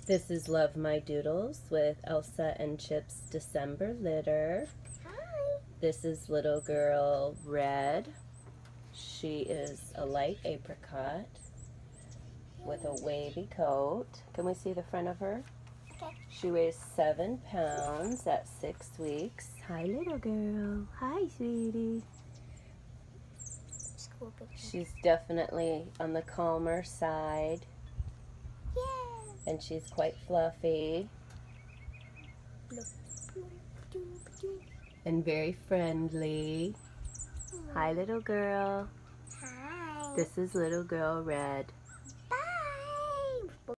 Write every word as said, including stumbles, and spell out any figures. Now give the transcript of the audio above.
This is Love My Doodles with Elsa and Chip's December litter. Hi. This is little girl Red. She is a light apricot with a wavy coat. Can we see the front of her? Okay. She weighs seven pounds at six weeks. Hi, little girl. Hi, sweetie. School picture. She's definitely on the calmer side, Yeah. and she's quite fluffy and very friendly. Hi, little girl. Hi. This is little girl Red.